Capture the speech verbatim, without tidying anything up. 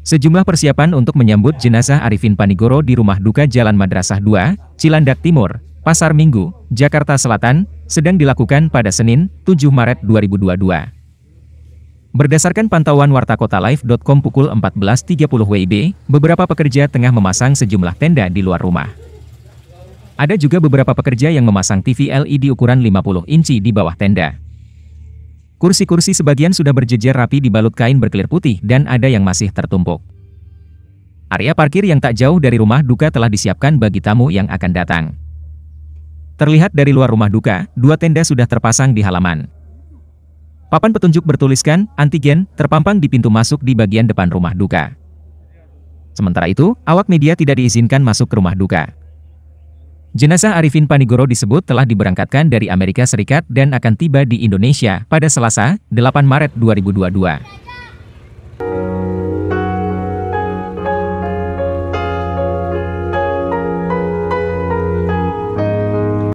Sejumlah persiapan untuk menyambut jenazah Arifin Panigoro di Rumah Duka Jalan Madrasah dua, Cilandak Timur, Pasar Minggu, Jakarta Selatan, sedang dilakukan pada Senin, tujuh Maret dua ribu dua puluh dua. Berdasarkan pantauan wartakota live titik com pukul empat belas tiga puluh W I B, beberapa pekerja tengah memasang sejumlah tenda di luar rumah. Ada juga beberapa pekerja yang memasang T V L E D ukuran lima puluh inci di bawah tenda. Kursi-kursi sebagian sudah berjejer rapi dibalut kain berkelir putih dan ada yang masih tertumpuk. Area parkir yang tak jauh dari rumah duka telah disiapkan bagi tamu yang akan datang. Terlihat dari luar rumah duka, dua tenda sudah terpasang di halaman. Papan petunjuk bertuliskan antigen terpampang di pintu masuk di bagian depan rumah duka. Sementara itu, awak media tidak diizinkan masuk ke rumah duka. Jenazah Arifin Panigoro disebut telah diberangkatkan dari Amerika Serikat dan akan tiba di Indonesia pada Selasa, delapan Maret dua ribu dua puluh dua.